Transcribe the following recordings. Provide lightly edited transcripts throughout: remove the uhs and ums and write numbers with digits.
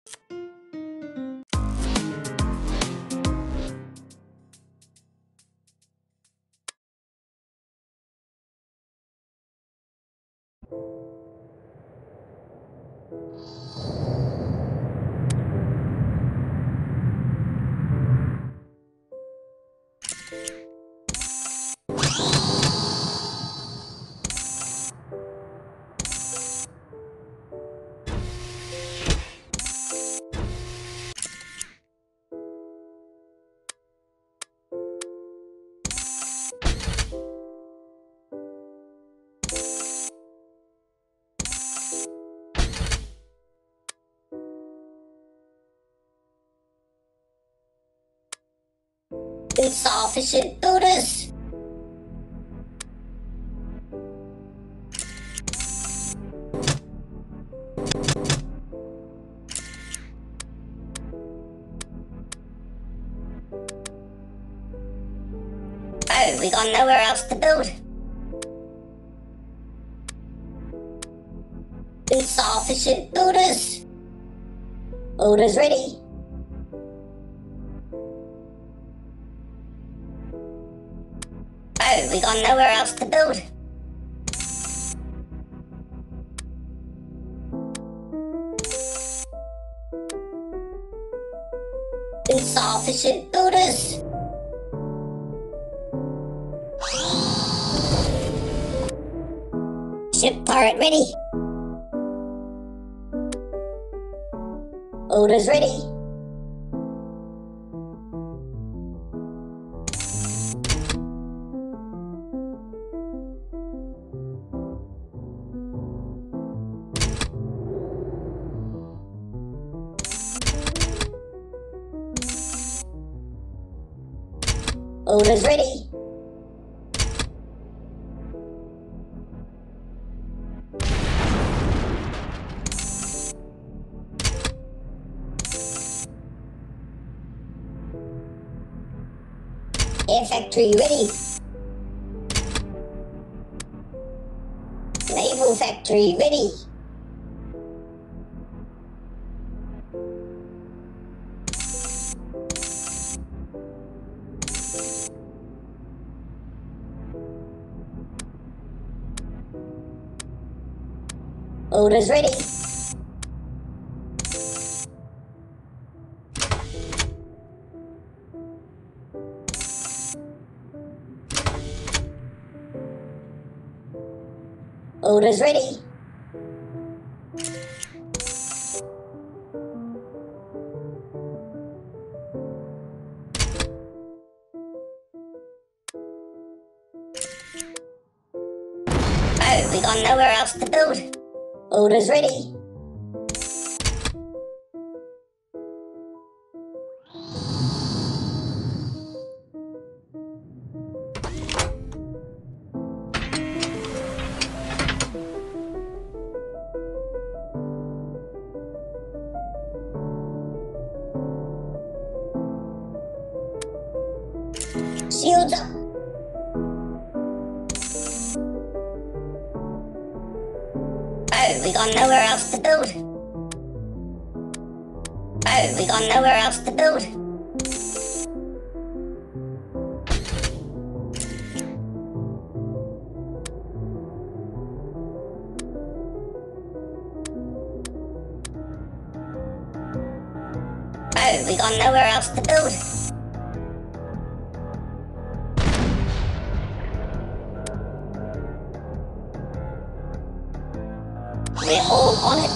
Insufficient builders. Oh, we got nowhere else to build. Insufficient builders. Builders ready. Oh, we got nowhere else to build. Insufficient builders. Ship turret ready. Builders ready. Builders ready. Air factory ready. Naval factory ready. Builders ready. Builders ready. Oh, we got nowhere else to build. Builders ready. Shields up. Oh, we got nowhere else to build. Oh, we got nowhere else to build. Oh, we got nowhere else to build. We're all on it.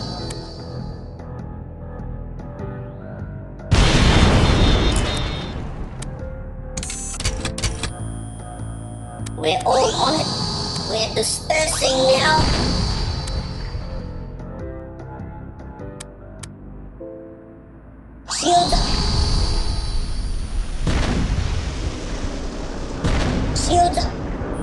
We're all on it. We're dispersing now. Shields up. Shields up.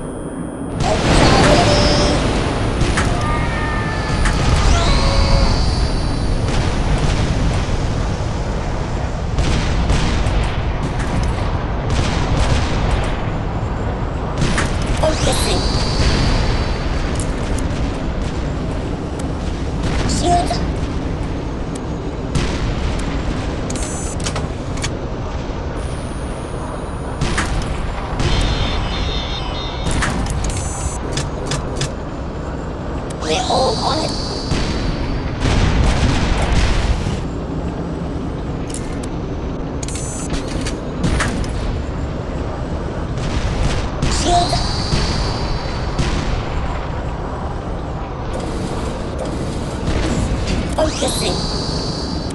Focusing. Shields up.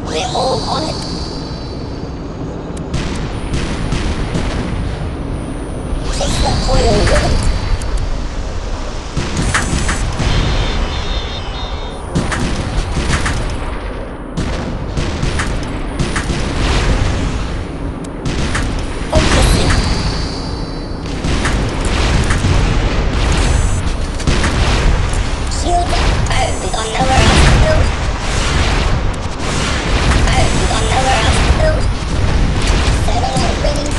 We're all on it. Take the oil with it. Focusing. Shield up. Oh, we got nowhere else to build. Oh, we got nowhere else to build. Satellite ready.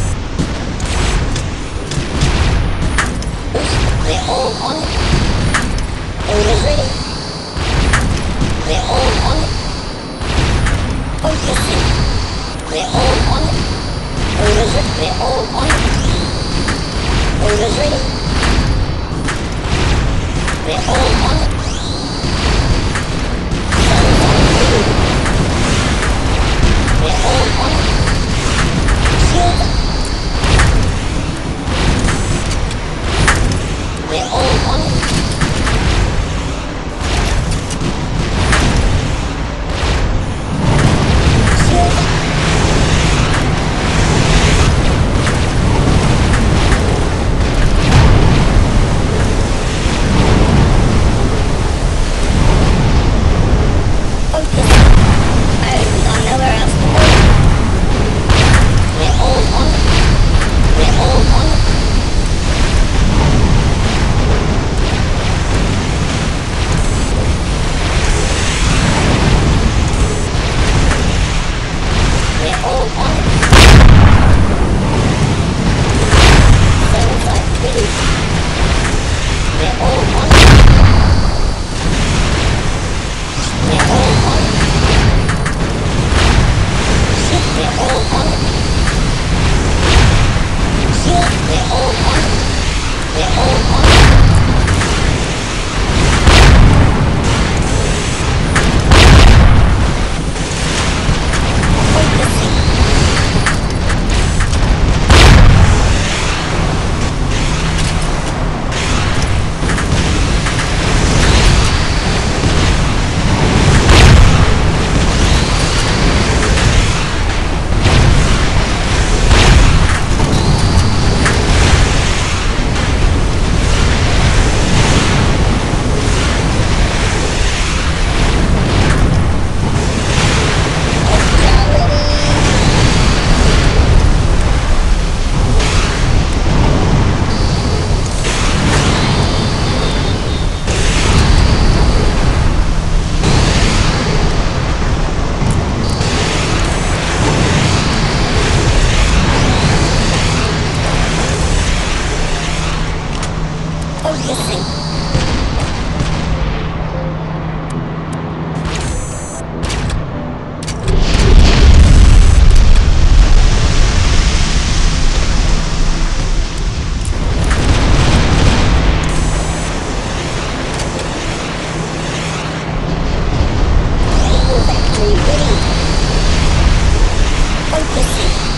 We're all on it. Oilers ready. We're all on it. Focusing. We're all on it. Oilers ready. We're all on it. Oilers ready. We're all on it. Satellite ready. We're all on it. Shield up. We're all on it. Shield up. Focus. Oh, we got nowhere else to go. We're all on it. We're all on it. We're all on it. Satellite ready. We're all on it. We're all on it. Ship, we're all on it. Shield, we're all on it. We're all on it. Focusing. Focusing. Naval factory ready. Focusing.